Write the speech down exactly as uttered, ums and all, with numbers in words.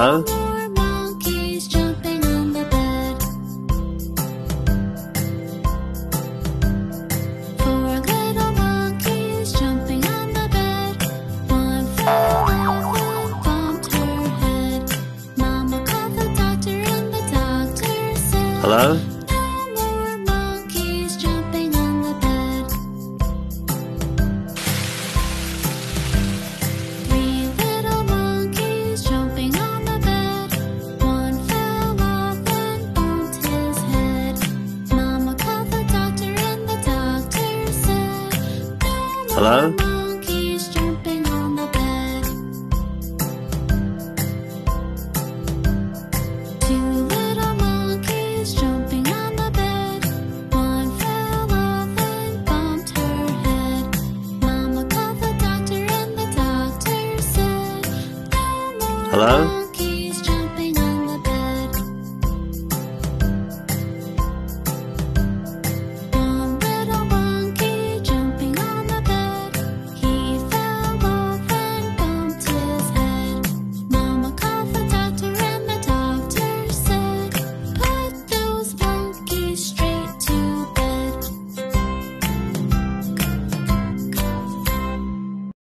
Hello? More monkeys jumping on the bed. Four little monkeys jumping on the bed. One fell off and bumped her head. Mama called the doctor and the doctor said, Hello? no more monkeys jumping on the bed. Three little monkeys jumping on the bed. One fell off and bumped his head. Mama called the doctor and the doctor said, no more Hello?